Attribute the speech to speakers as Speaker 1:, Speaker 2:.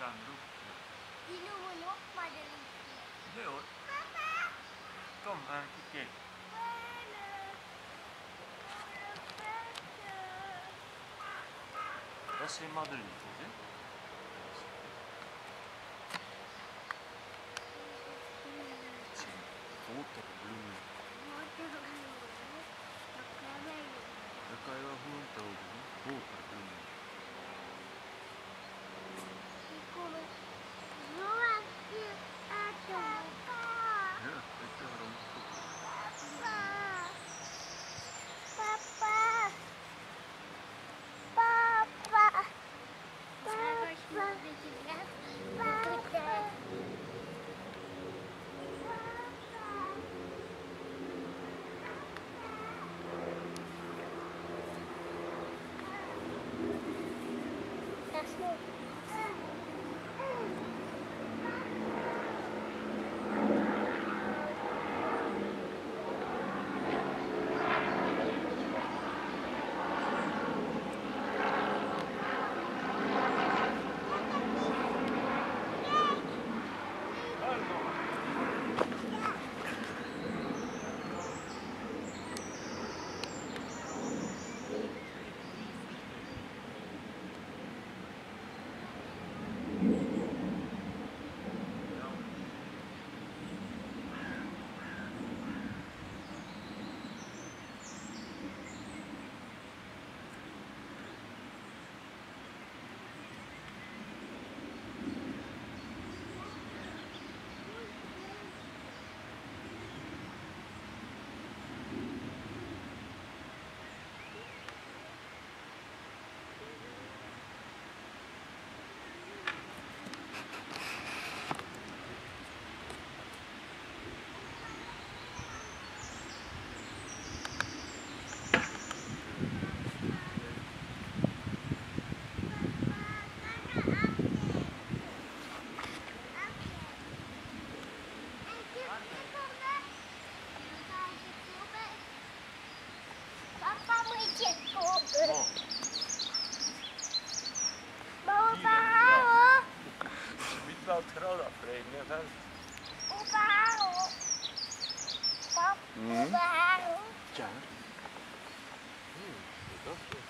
Speaker 1: strandbroek.
Speaker 2: Die noemen we nog maar de liefde.
Speaker 1: Nee hoor.
Speaker 2: Papa!
Speaker 1: Kom, kijk. Dat zijn madeliefjes, hè? Het zijn boterbloemen. Dat kan je wel gewoon houden, hè? Boterbloemen.
Speaker 2: Die komen zo uit de
Speaker 1: Ja, ik heb erom.
Speaker 2: Papa! Papa! Papa! Als je nog een beetje blijft, dan doe ik dat. Ga snel. Papa moet je kopen.
Speaker 1: Oh.
Speaker 2: Opa, hou.
Speaker 1: Je moet wel het gras afrijden, hè, vent.
Speaker 2: Opa, hou. Papa, opa, hou.
Speaker 1: Ja. Dat is